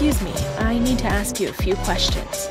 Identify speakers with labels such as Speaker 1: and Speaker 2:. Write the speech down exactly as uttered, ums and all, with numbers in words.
Speaker 1: Excuse me, I need to ask you a few questions.